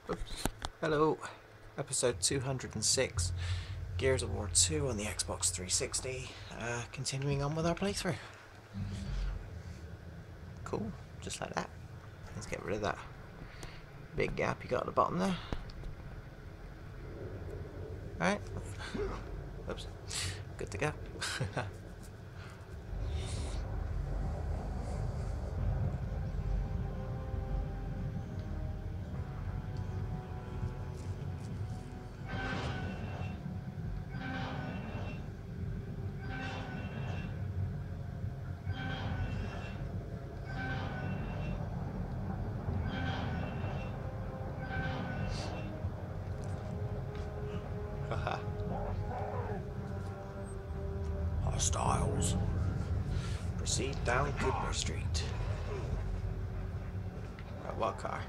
Oops. Hello, episode 206, Gears of War 2 on the Xbox 360, continuing on with our playthrough. Cool, just like that. Let's get rid of that big gap you got at the bottom there. Alright, oops, good to go. Hostiles. Proceed down Cooper Street. Right, what car?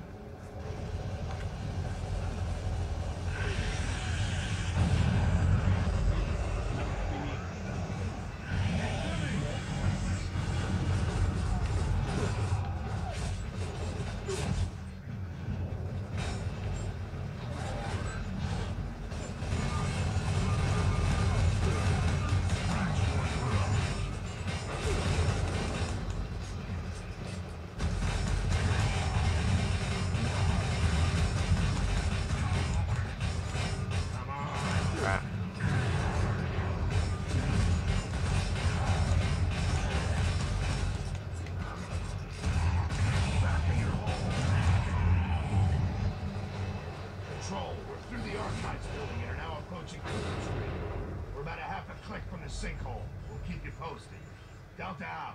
Sinkhole. We'll keep you posted. Delta out.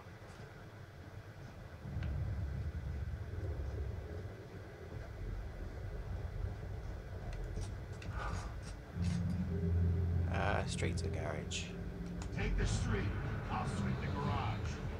Straight to the garage. Take the street. I'll sweep the garage.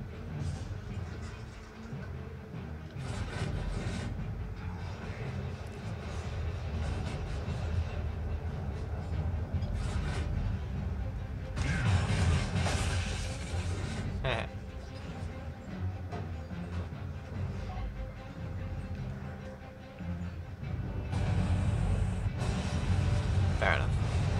Fair enough.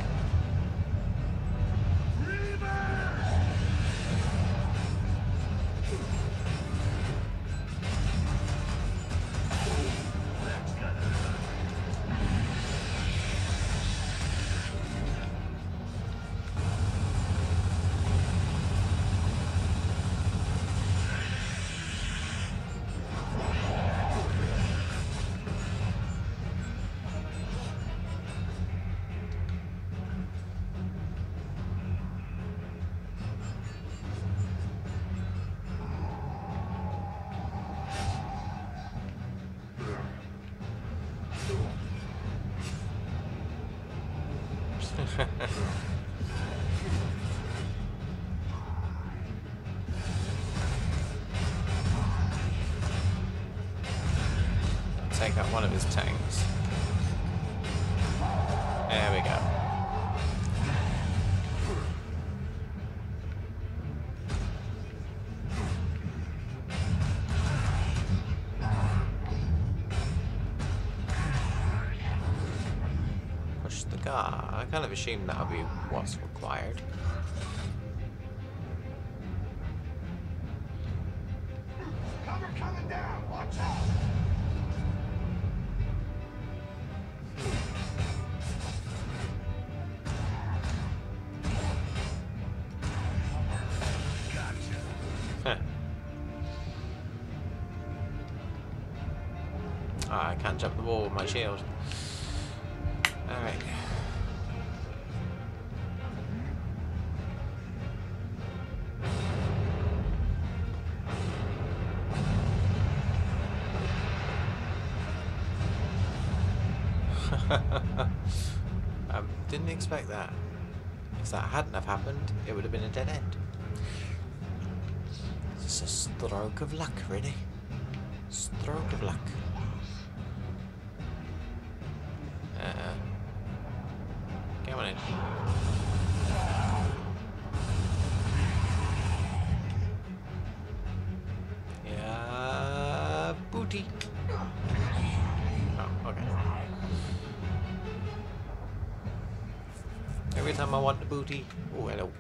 Take out one of his tanks. There we go. Push the car. I kind of assumed that would be what's required. Cover coming down. Watch out. I can't jump the wall with my shield. Alright. I didn't expect that. If that hadn't have happened, it would have been a dead end. It's just a stroke of luck, really. Stroke of luck. Come on in. Yeah, booty. Oh, okay. time I want the booty. Oh, hello.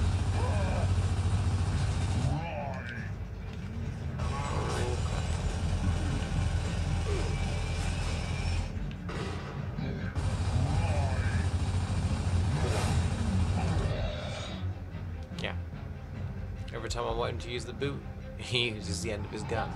Yeah. Every time I want him to use the boot, he uses the end of his gun.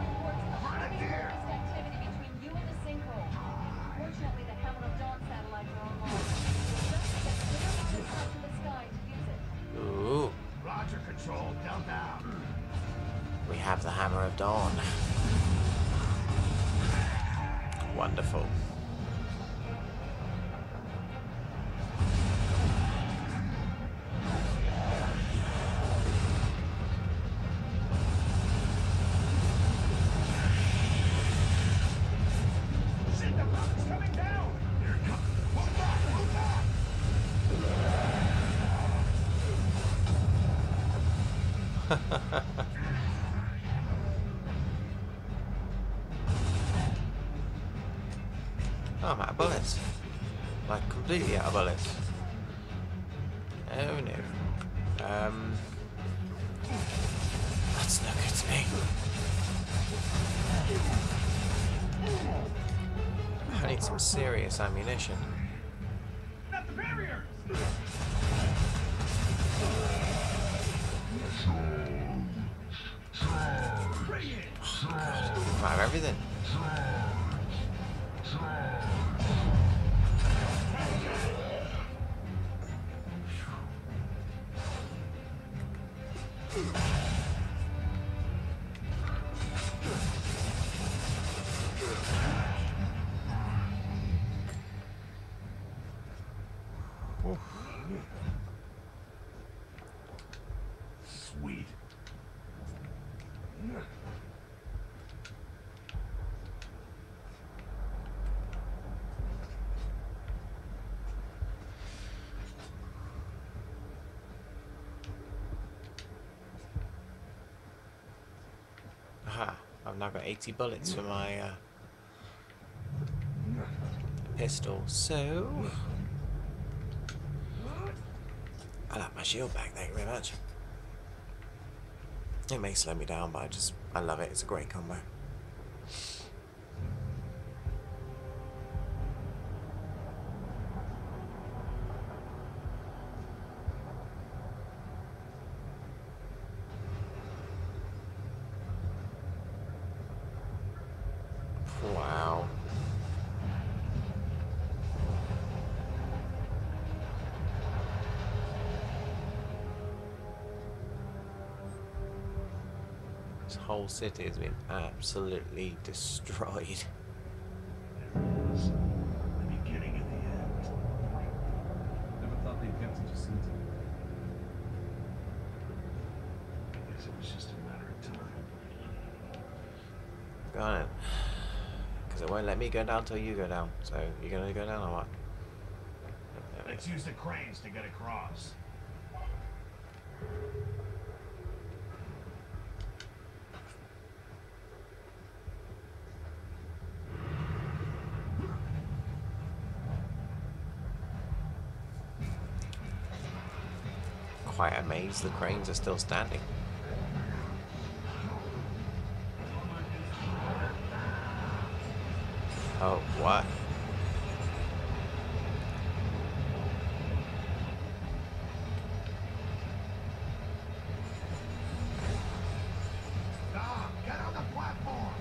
Ooh. Roger, Control. Down. We have the Hammer of Dawn. Wonderful. Shit, the rocket's coming down! Here it comes! Move back! Move back! Oh, I'm out of bullets. Like, completely out of bullets. Oh no. That's no good to me. I need some serious ammunition. Not the barriers! Bring it! I have everything. Sweet. Aha, I've now got 80 bullets for my pistol, so I like my shield back, thank you very much. It may slow me down, but I love it, it's a great combo. Wow. This whole city has been absolutely destroyed. There it is. The beginning of the end. Never thought they'd get such a scene. I guess it was just a matter of time. Got it. Because it won't let me go down till you go down. So you're gonna go down or what? Let's use the cranes to get across. Quite amazed the cranes are still standing. Oh, what? Dom, get on the platform!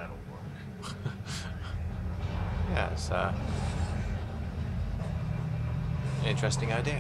That'll work. Yeah, it's an interesting idea.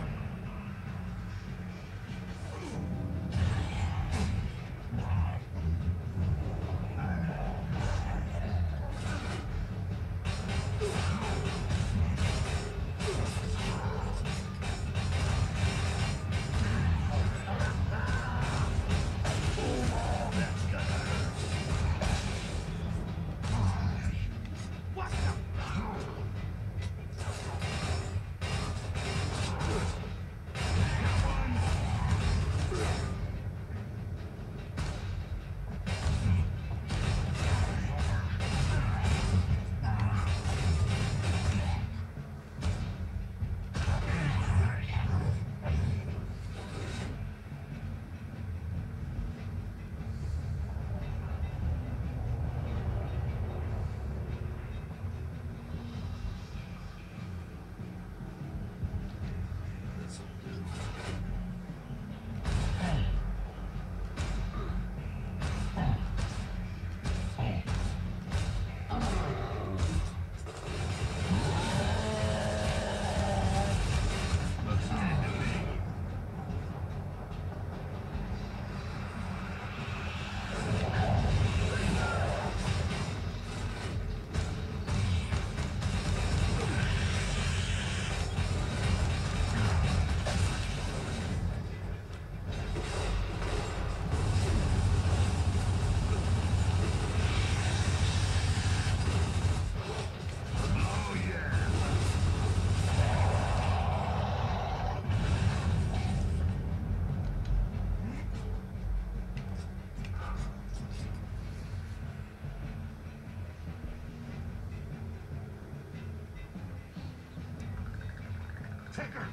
Tinker!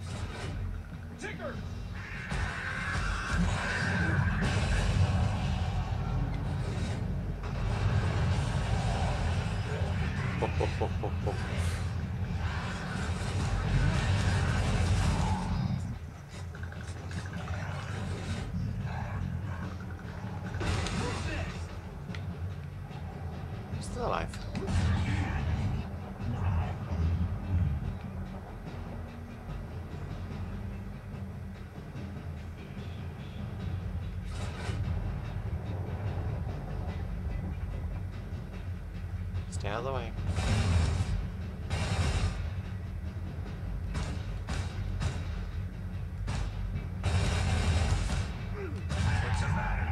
Tinker! Ho, ho, ho, ho, ho. Still alive. Stay out of the way. What's the matter?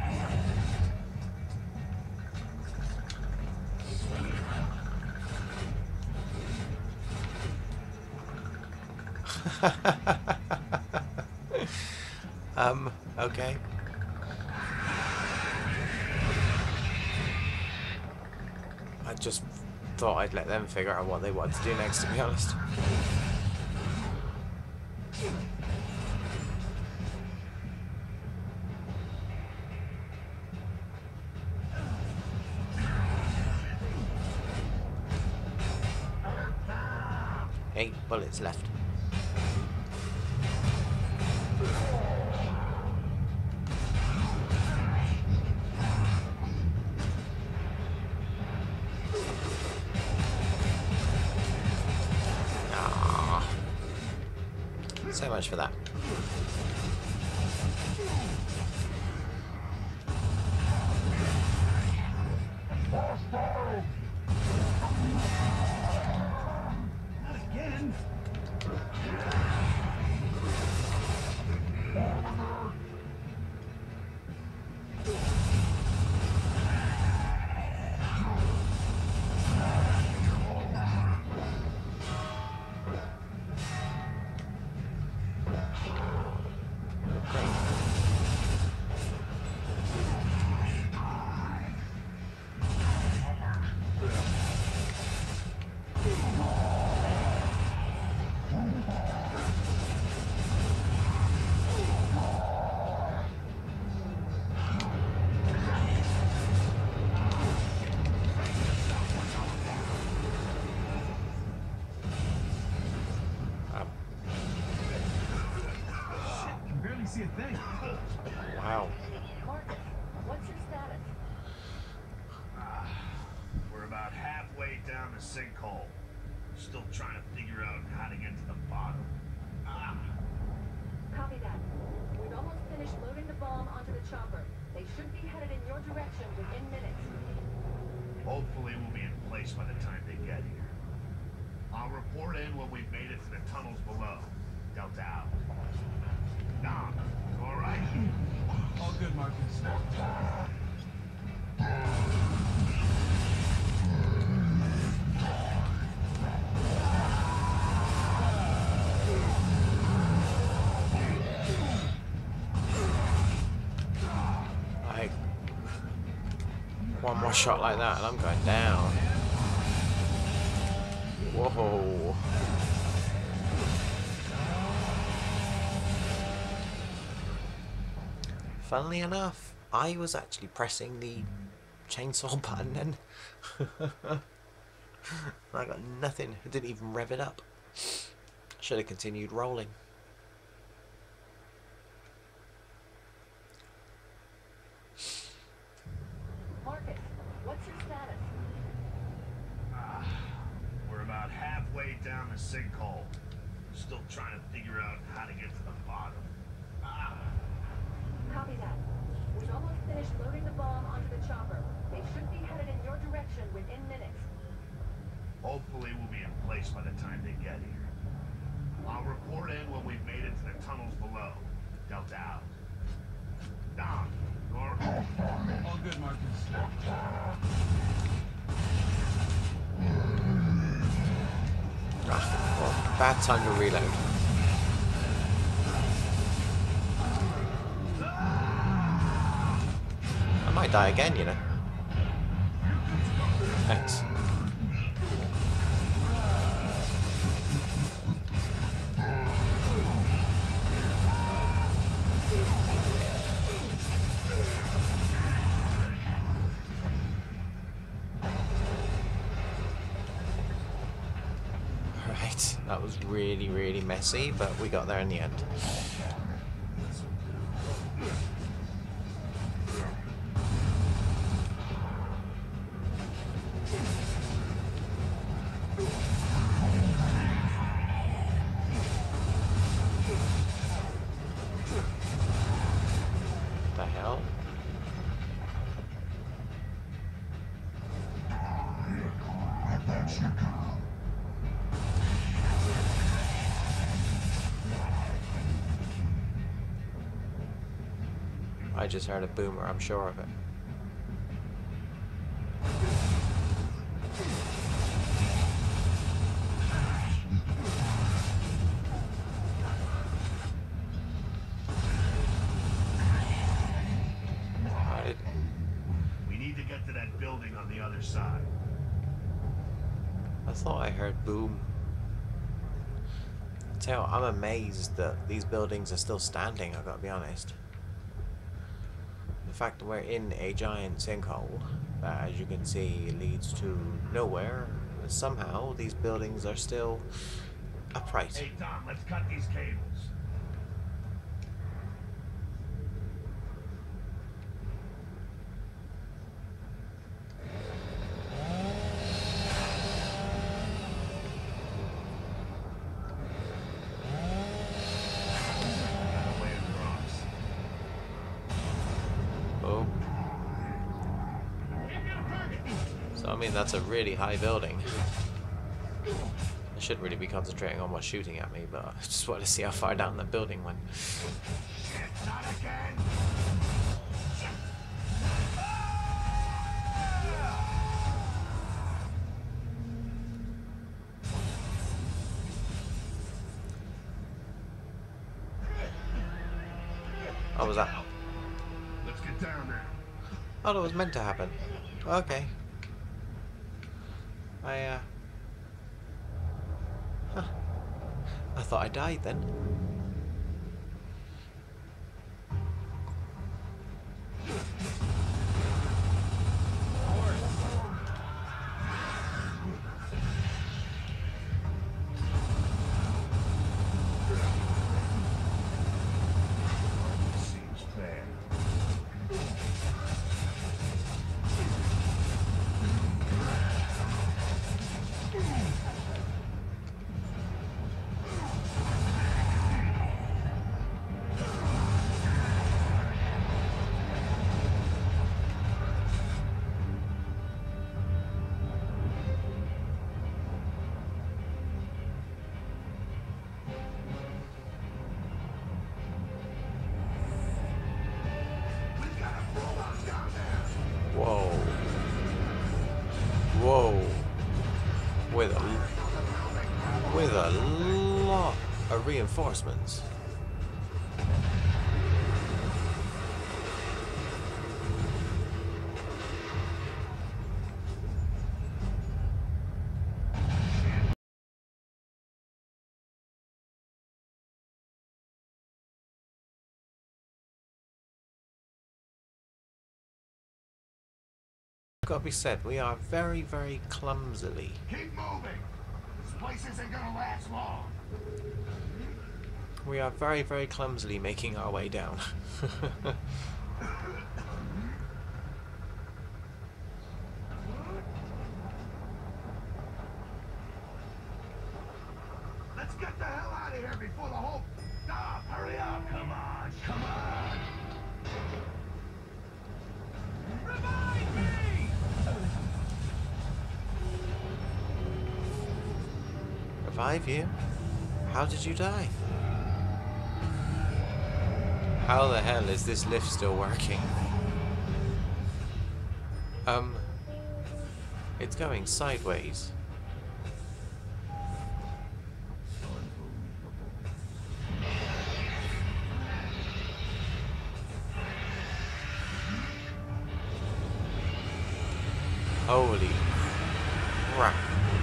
Okay. I just thought I'd let them figure out what they wanted to do next, to be honest. Eight bullets left. Ah. So much for that. Not again! sinkhole. Still trying to figure out how to get to the bottom. Ah. Copy that. We've almost finished loading the bomb onto the chopper. They should be headed in your direction within minutes. Hopefully we'll be in place by the time they get here. I'll report in when we've made it to the tunnels below. Delta out. Dom, you alright? All good, Marcus. Like, one more shot like that and I'm going down. Whoa. Funnily enough, I was actually pressing the chainsaw button and I got nothing. I didn't even rev it up. Should have continued rolling. Marcus, what's your status? We're about halfway down the sinkhole. Still trying to figure out how to get to the bottom. Ah. Copy that. We've almost finished loading the bomb onto the chopper. They should be headed in your direction within minutes. Hopefully we'll be in place by the time they get here. I'll report in when we've made it to the tunnels below. Delta out. Dom, you alright? All good, Marcus. Well, bad time to reload. I might die again, you know. Thanks. Right, that was really, really messy, but we got there in the end. The hell? I just heard a boomer, I'm sure of it. We need to get to that building on the other side. I thought I heard boom. Tell you what, I'm amazed that these buildings are still standing, I've got to be honest. The fact that we're in a giant sinkhole that, as you can see, leads to nowhere, somehow these buildings are still upright. Hey, Dom, let's cut these cables. Oh. So I mean that's a really high building. I shouldn't really be concentrating on what's shooting at me, but I just wanted to see how far down the building went. Not again! What was that? Let's get down there. Oh, that was meant to happen. Okay. Huh. I thought I died then. Seems fair. Whoa. With a lot of reinforcements. Gotta be said, we are very, very clumsily. Keep moving. This place isn't gonna last long. We are very, very clumsily making our way down. Let's get the hell out of here before the whole... Stop! Hurry up! Come on! Come on! Revive me! Revive you? How did you die? How the hell is this lift still working? It's going sideways. Holy crap.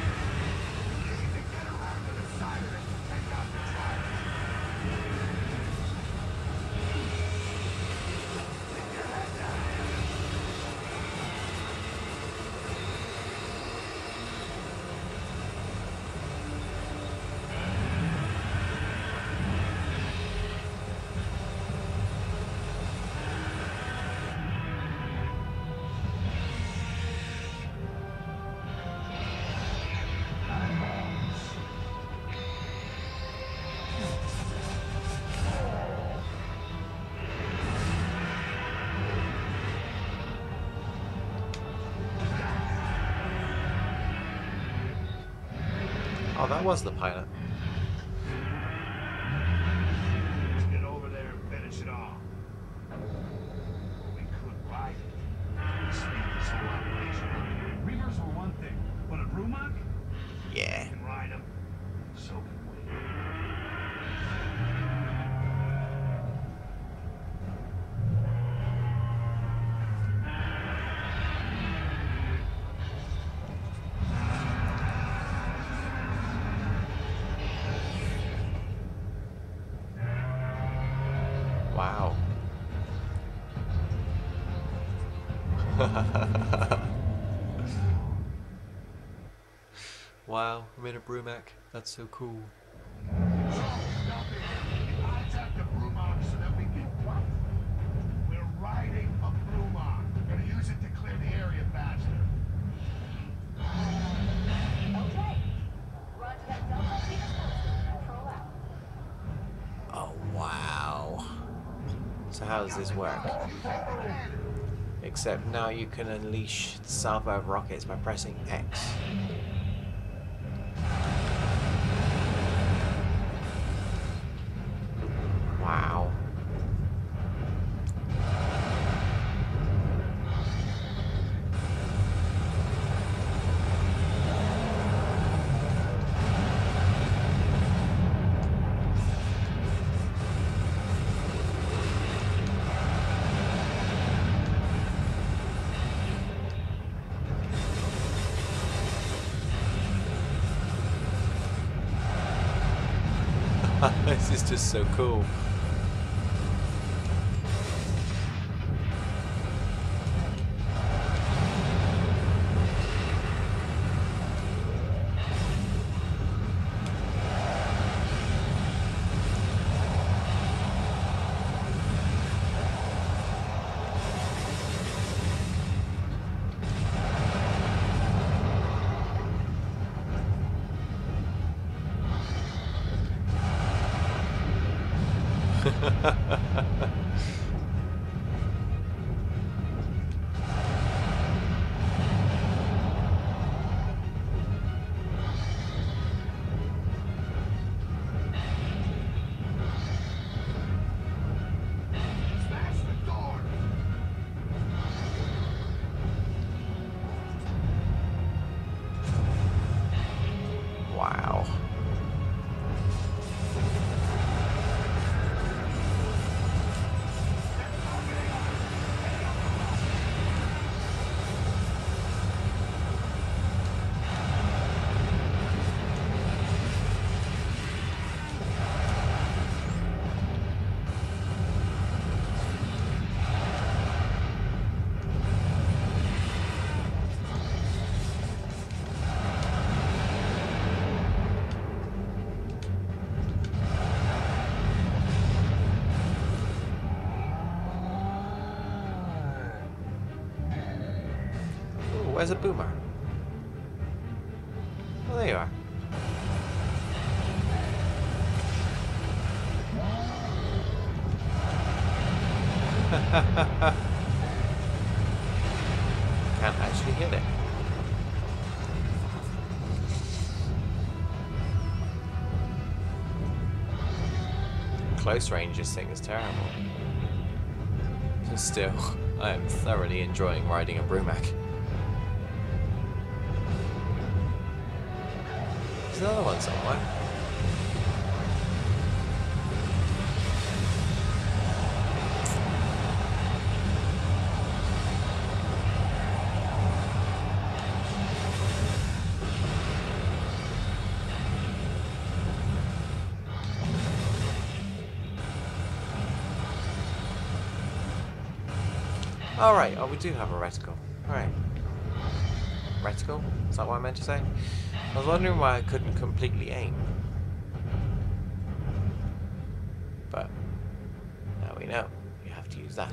Oh, that was the pilot. Let's get over there and finish it off. We could ride it. Speed this whole operation up. Reavers were one thing, but a Brumach? Yeah. We can ride them. So can we. Wow. Wow, I'm in a Brumac. That's so cool. Contact the Brumach so that we can... What? We're riding a Brumach. We're gonna use it to clear the area faster. Okay. Roger that. Delta Peter posted. Control out. Oh, wow. So how does this work? Except now you can unleash the salvo of rockets by pressing X. Wow. This is just so cool. Smash the door! Where's a boomer? Oh, there you are. Can't actually hit it. Close range, this thing is terrible. Still, I am thoroughly enjoying riding a Brumac. There's another one somewhere. Alright, oh, we do have a reticle. Alright. Reticle? Is that what I meant to say? I was wondering why I couldn't completely aim. But now we know. You have to use that.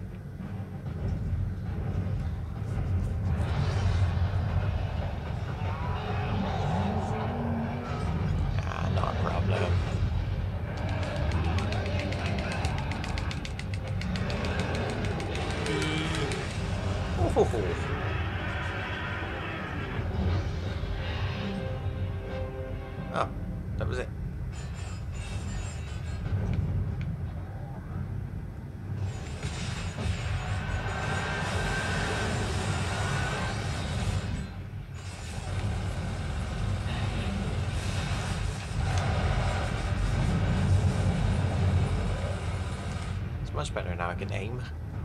Ah, not a problem. Oh, that was it. It's much better now I can aim.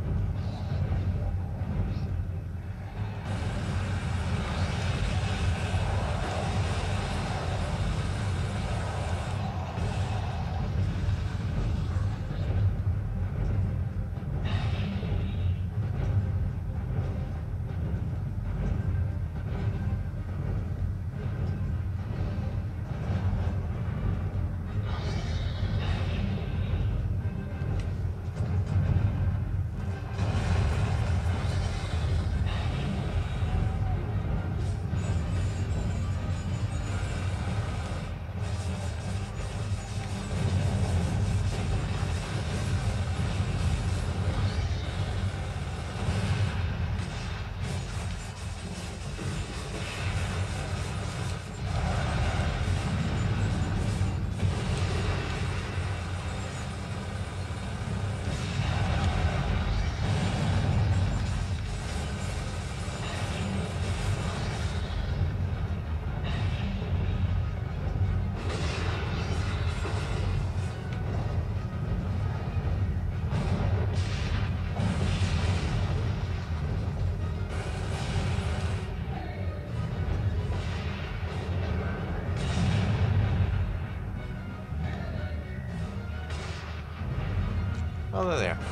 Oh, they're there.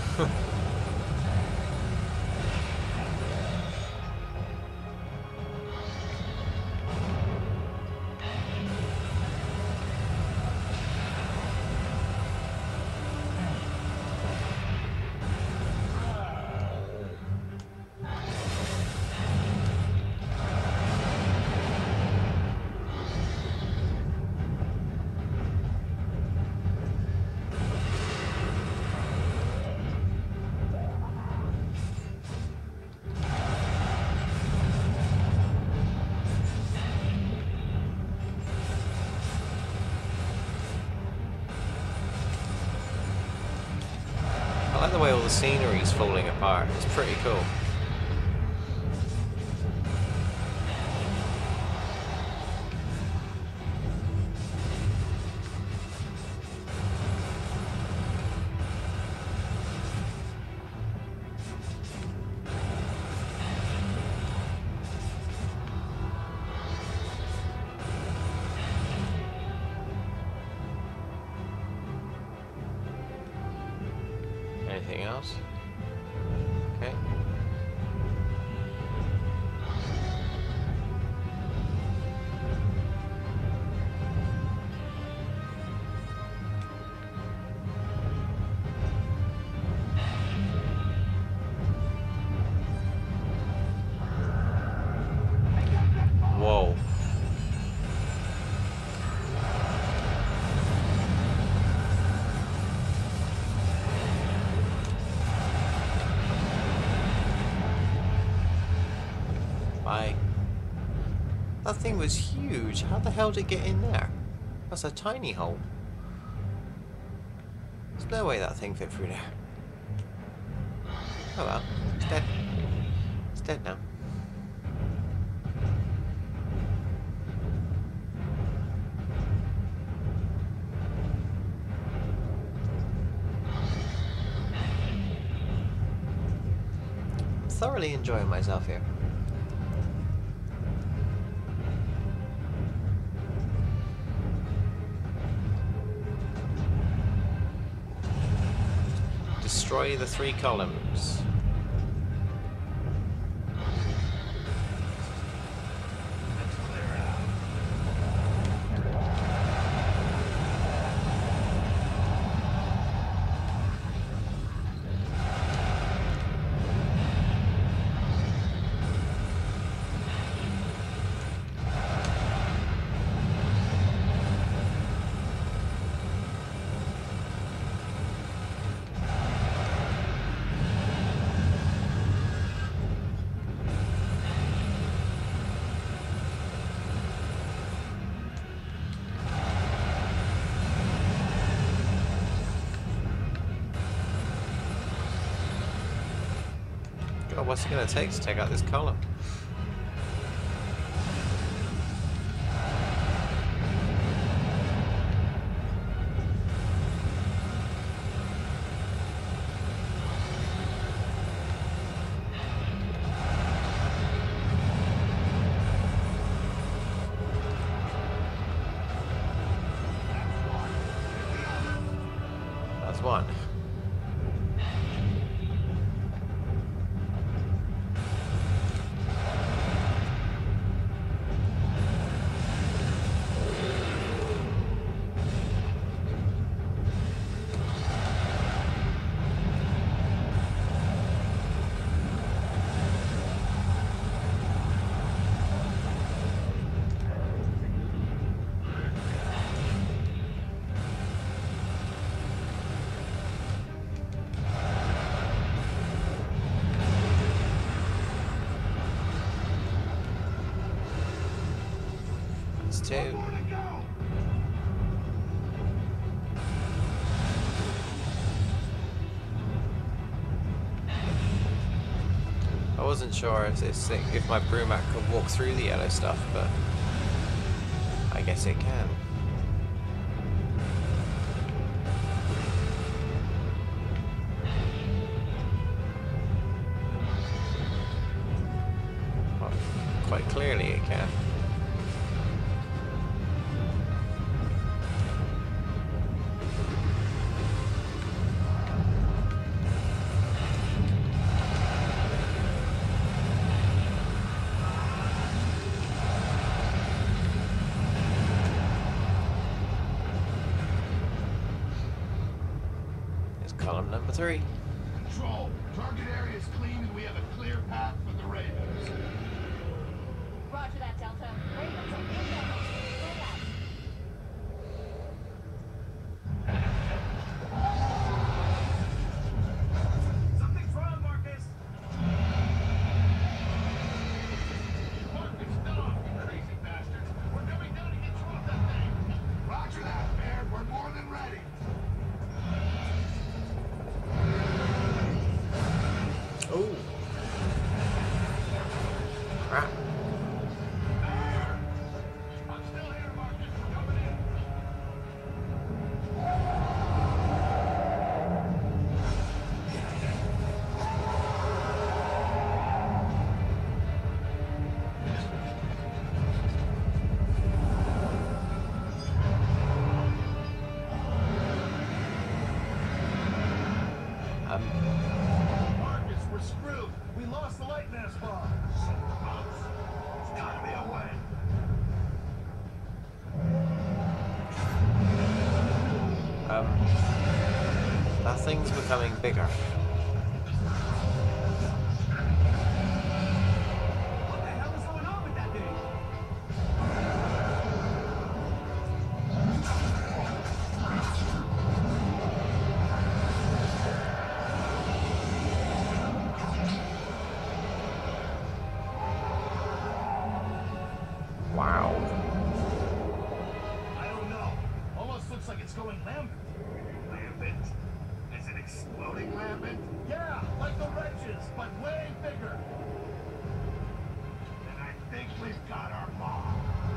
I like the way all the scenery's falling apart. It's pretty cool. Anything else? Okay. That thing was huge. How the hell did it get in there? That's a tiny hole. There's no way that thing fit through there. Oh well, it's dead. It's dead now. I'm thoroughly enjoying myself here. Destroy the 3 columns. Let's clear it out. God, what's it going to take out this column? That's one. It's 2. More to go. I wasn't sure if this thing, if my Brumac could walk through the yellow stuff, but I guess it can. Well, quite clearly it can. Column number 3. Control. Target area is clean and we have a clear path for the Ravens. Roger that, Delta. Ravens are inbound. Spread out. Something's wrong, Marcus. Marcus, stop, you crazy bastards. We're coming down to get you off that thing. Roger that, Baird. We're more than ready. Oh. Crap. I'm still here, Marcus. We're coming in. Marcus, we're screwed. We lost the light mass bomb. There's gotta be a way. That thing's becoming bigger. What the hell is going on with that thing? destroying Lambert. Lambent? Is it exploding Lambent? Yeah, like the wretches, but way bigger. Then I think we've got our bomb.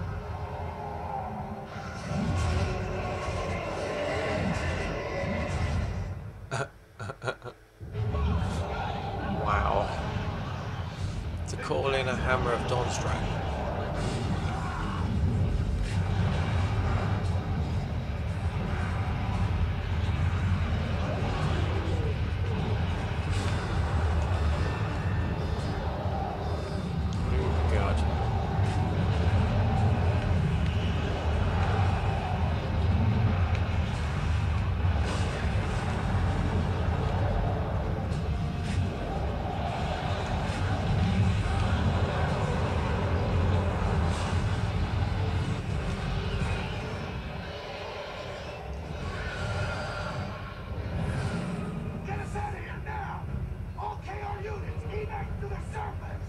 Wow. To call in a hammer of Dawnstrike. Get us out of here now! All KR units, evac to the surface!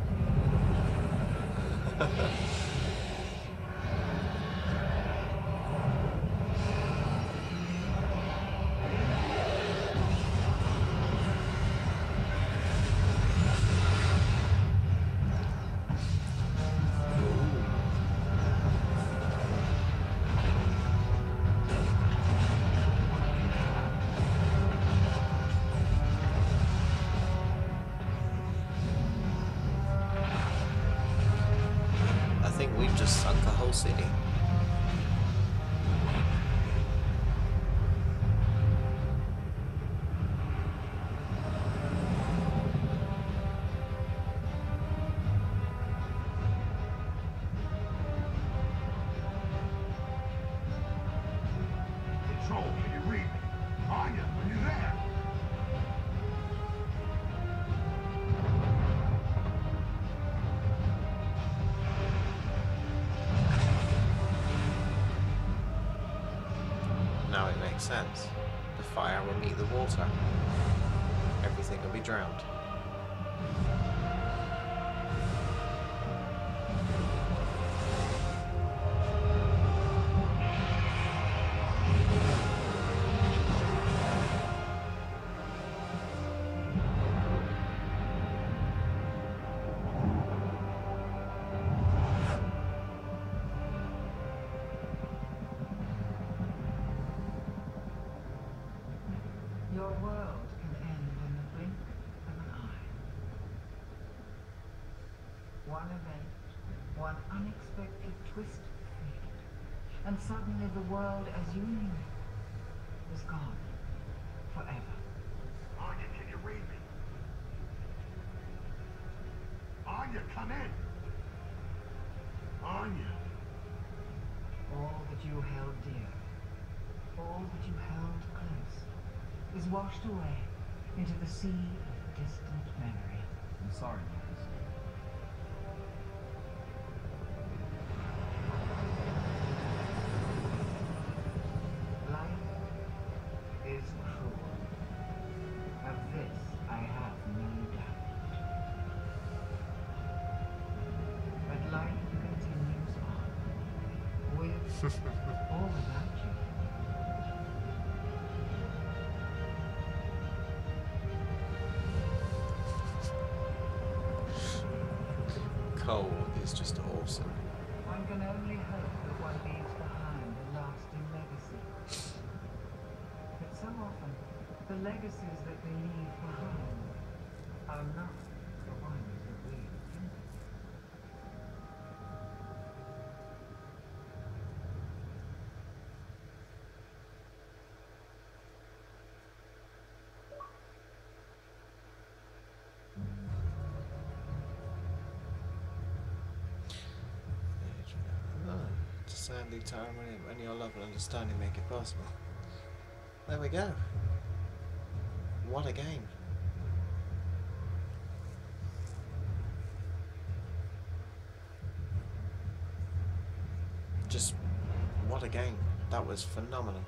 I think we've just sunk a whole city. Control, can you read me? Anya, are you there? Now it makes sense. The fire will meet the water. Everything will be drowned. Your world can end in the blink of an eye. One event, one unexpected twist of fate, and suddenly the world as you knew it was gone forever. Anya, can you read me? Anya, come in! Anya! All that you held dear, all that you held close, is washed away into the sea of distant memory. I'm sorry, Marcus. Life is cruel. Of this I have no doubt. But life continues on, with or without you. Cole is just awesome. One can only hope that one leaves behind a lasting legacy. But so often, the legacies that we leave behind are not the ones that we intended. To sadly time when your love and understanding make it possible. There we go. What a game. Just what a game. That was phenomenal.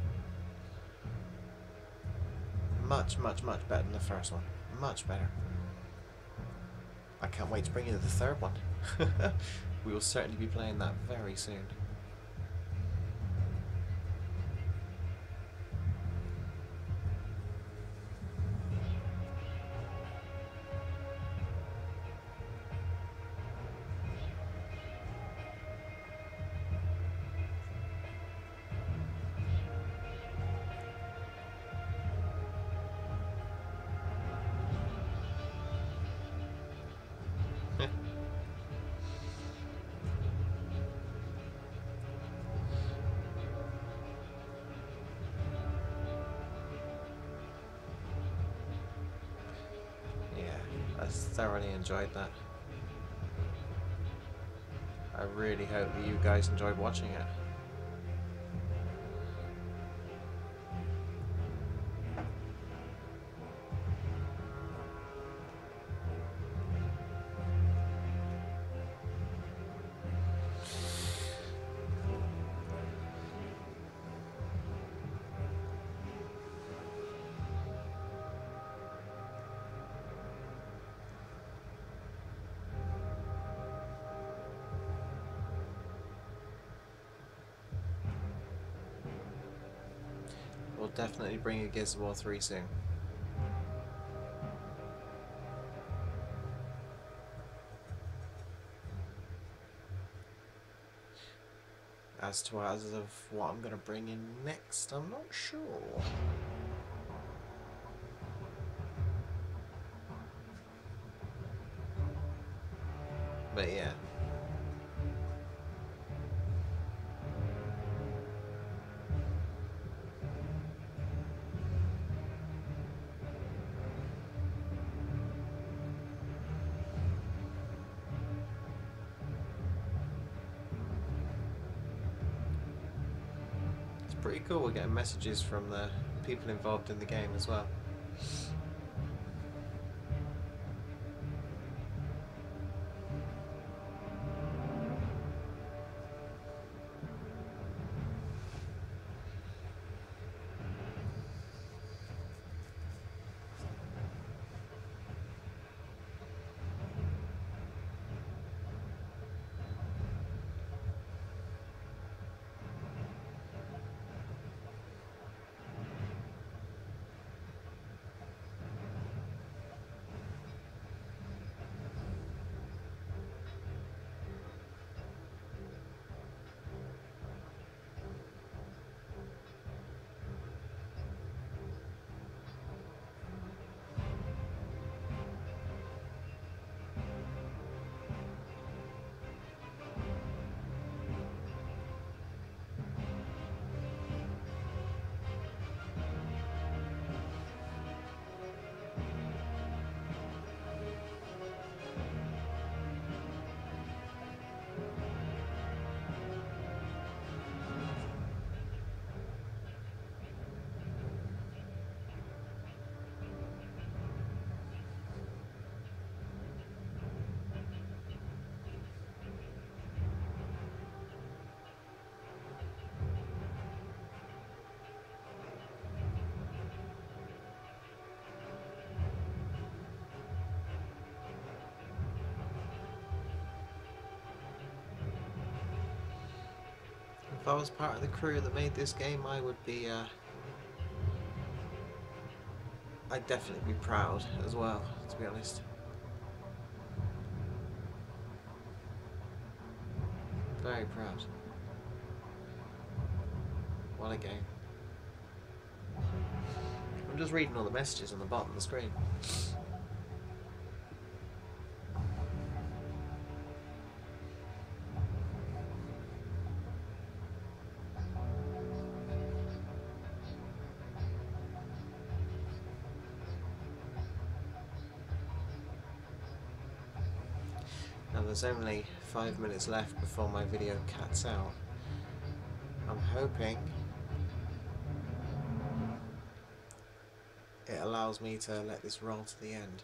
Much, much, much better than the first one. Much better. I can't wait to bring you the third one. We will certainly be playing that very soon. thoroughly enjoyed that. I really hope that you guys enjoyed watching it. We'll definitely bring a Gears of War 3 soon. As of what I'm going to bring in next, I'm not sure. But yeah. Pretty cool, we're getting messages from the people involved in the game as well. If I was part of the crew that made this game, I would be, I'd definitely be proud as well, to be honest. Very proud. What a game. I'm just reading all the messages on the bottom of the screen. Now there's only 5 minutes left before my video cuts out. I'm hoping it allows me to let this roll to the end,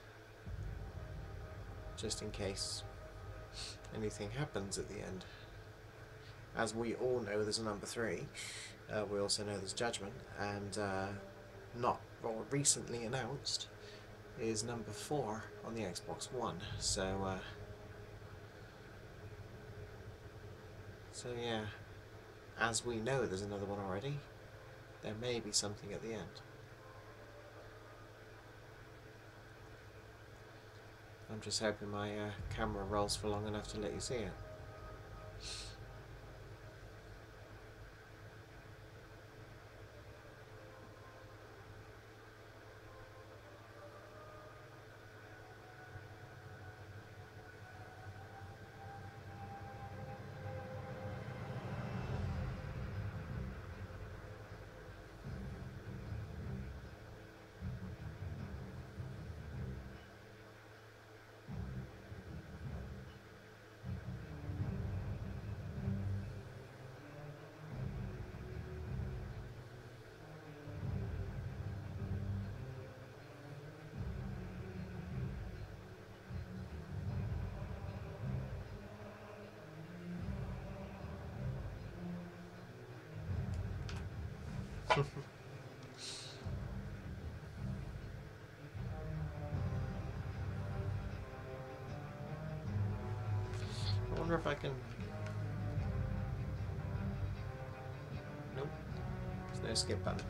just in case anything happens at the end. As we all know, there's a number 3. We also know there's Judgment, and not well, recently announced is number 4 on the Xbox One. So yeah, as we know there's another one already, there may be something at the end. I'm just hoping my camera rolls for long enough to let you see it. I wonder if I can... Nope. There's no skip button.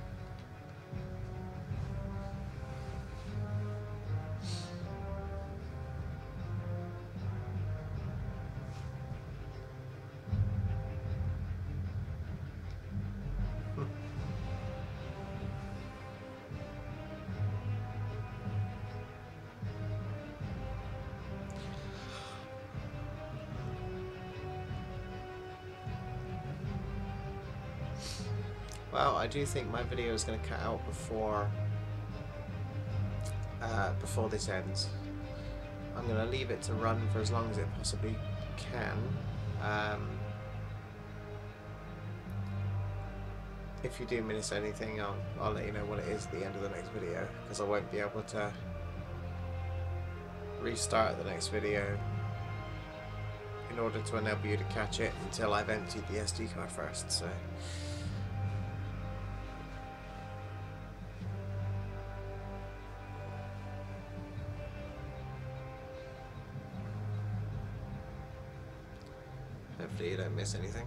Well, I do think my video is going to cut out before this ends. I'm going to leave it to run for as long as it possibly can. If you do miss anything, I'll let you know what it is at the end of the next video, because I won't be able to restart the next video in order to enable you to catch it until I've emptied the SD card first. So. Hopefully you don't miss anything.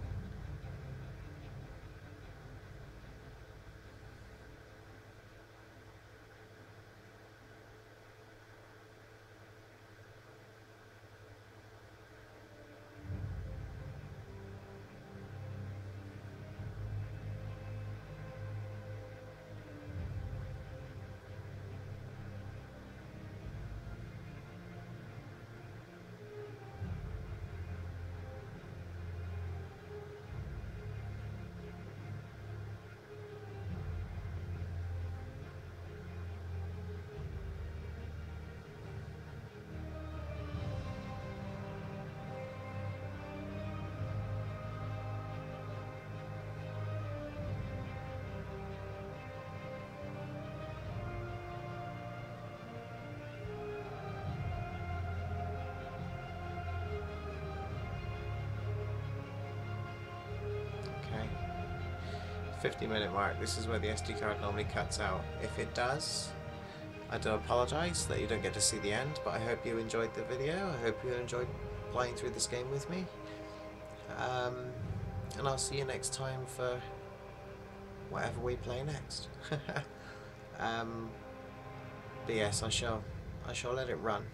Okay. 50-minute mark. This is where the SD card normally cuts out. If it does, I do apologise that you don't get to see the end, but I hope you enjoyed the video. I hope you enjoyed playing through this game with me. And I'll see you next time for whatever we play next. But yes, I shall let it run.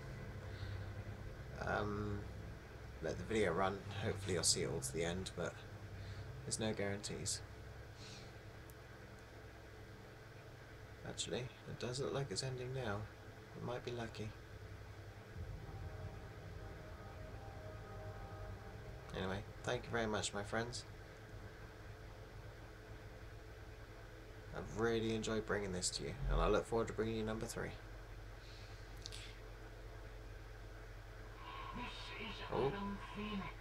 Let the video run. Hopefully I'll see it all to the end, but there's no guarantees. Actually, it does look like it's ending now. It might be lucky. Anyway, thank you very much, my friends. I've really enjoyed bringing this to you, and I look forward to bringing you number 3. This is Oh. Adam Phoenix.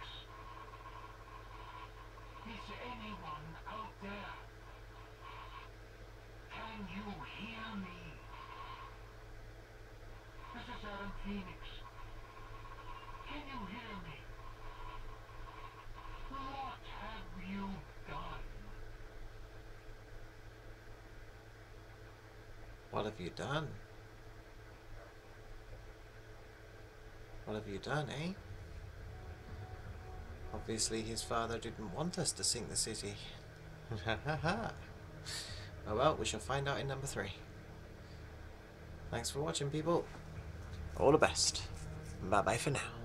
Is anyone out there? Can you hear me? This is Adam Phoenix. Can you hear me? What have you done? What have you done? What have you done, eh? Obviously his father didn't want us to sink the city. Ha ha ha. Oh well, we shall find out in number 3. Thanks for watching, people. All the best. Bye bye for now.